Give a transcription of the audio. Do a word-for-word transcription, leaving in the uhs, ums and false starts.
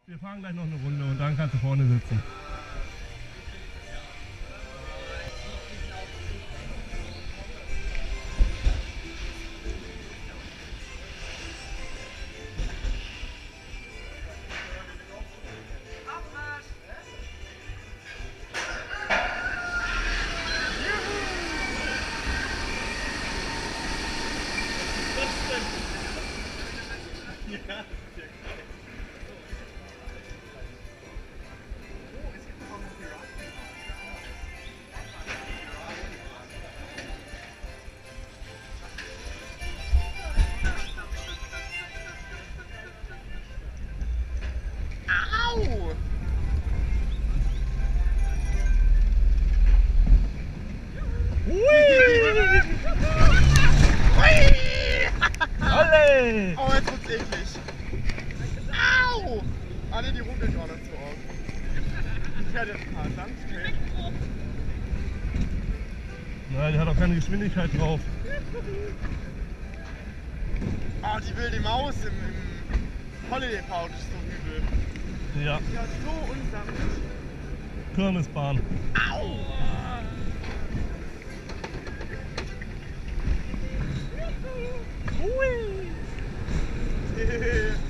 Wir fahren gleich noch eine Runde und dann kannst du vorne sitzen. Oh, jetzt wird's eklig. Au! Ah ne, die ruckelt auch noch zu oft. Ich werde jetzt mal lang straight. Nein, die hat auch keine Geschwindigkeit drauf. Ah, die wilde Maus im, im Holiday Park ist so übel. Ja. Ja, so unsanft. Kirmesbahn. Au! Hui!